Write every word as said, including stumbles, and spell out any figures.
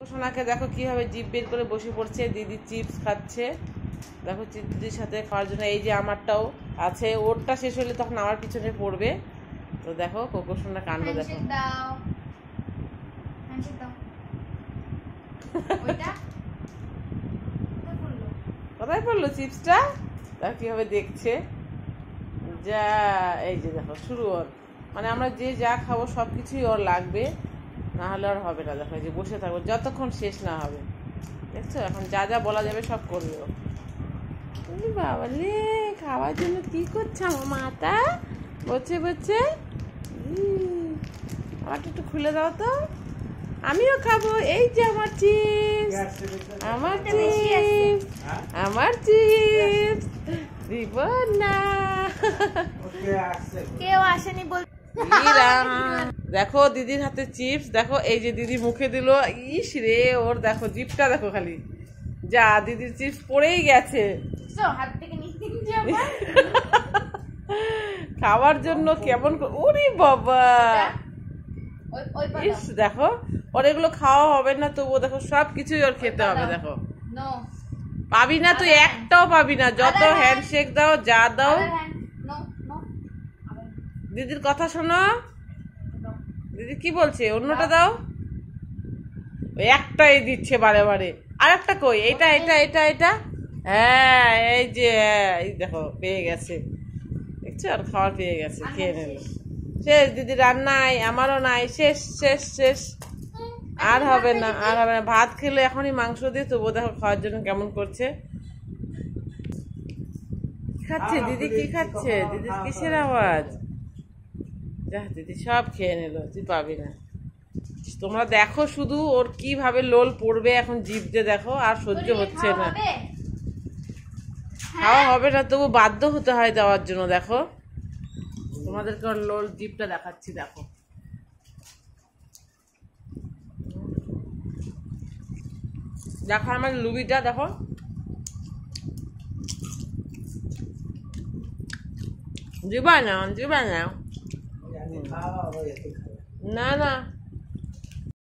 সোনাকে দেখো কিভাবে জিভ বের করে বসে পড়ছে, দিদি চিপস খাচ্ছে দেখো দিদির সাথে খাওয়ার জন্য। এই যে আমারটাও আছে, ওরটা শেষ হলে তখন আমার পিছনে পড়বে। তো দেখো কোকো সোনা কাণ্ড দেখো। কোথায় পড়লো চিপসটা? দেখো কিভাবে দেখছে। যা এই যে দেখো শুরু ওর, মানে আমরা যে যা খাবো সব কিছুই ওর লাগবে, না হলে আর হবে না। দেখো এই যে বসে থাকবো যতক্ষণ শেষ না হবে। দেখছো এখন যা যা বলা যাবে সব করবে ও। বাবা রে, খাওয়ার জন্য কি করছে আমার মাটা? বলছে বলছে আমারটা একটু খুলে দাও তো, আমিও খাবো। এই যে আমার চিপস, আমার চিপস, আমার চিপস দিব না। কেউ আসেনি বল। দেখো দিদির হাতে চিপস, দেখো এই যে দিদি মুখে দিল। ইস রে, ওর দেখো জিপটা দেখো খালি। যা দিদির চিপস পড়েই গেছে। খাওয়ার জন্য কেমন, ওরে বাবা ইস দেখো ওর এগুলো খাওয়া হবে না, তবুও দেখো সব কিছুই ওর খেতে হবে। দেখো পাবি না তুই, একটাও পাবি না, যত হ্যান্ডশেক দাও যা দাও। দিদির কথা শোনো, দিদি কি বলছে, অন্যটা দাও। একটাই দিচ্ছে বারে বারে, আর একটা কই, এটা এটা এটা এটা হ্যাঁ এই যে এই দেখো পেয়ে গেছে, দেখছো আর খাওয়ার পেয়ে গেছে, খেয়ে নেব। শেষ দিদি, রান্নাই আমারও নাই, শেষ শেষ শেষ, আর হবে না আর হবে না। ভাত খেলে এখনই মাংস দিয়ে, তবুও দেখো খাওয়ার জন্য কেমন করছে। খাচ্ছে দিদি, কি খাচ্ছে দিদির, কিসের আওয়াজ? যা দিদি সব খেয়ে নিল, তুই পাবি না। তোমরা দেখো শুধু ওর কিভাবে লোল পড়বে এখন জিভ দিয়ে, দেখো আর সহ্য হচ্ছে না, খাওয়া হবে না তবু বাধ্য হতে হয় দেওয়ার জন্য। দেখো তোমাদেরকে ওর লোল জিভটা দেখাচ্ছি, দেখো দেখো আমার লুবিটা দেখো। দিবা না দিবা না, না না